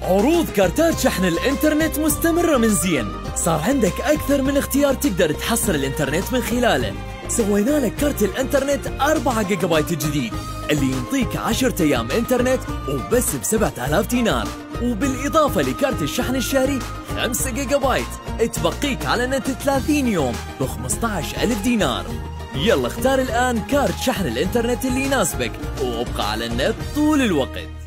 عروض كارتات شحن الإنترنت مستمرة من زين. صار عندك أكثر من اختيار تقدر تحصل الإنترنت من خلاله. سوينا لك كارت الإنترنت 4 جيجا بايت الجديد اللي ينطيك 10 أيام إنترنت وبس ب7000 دينار، وبالإضافة لكارت الشحن الشهري 5 جيجا بايت تبقيك على نت 30 يوم ب15000 دينار. يلا اختار الآن كارت شحن الإنترنت اللي يناسبك وابقى على النت طول الوقت.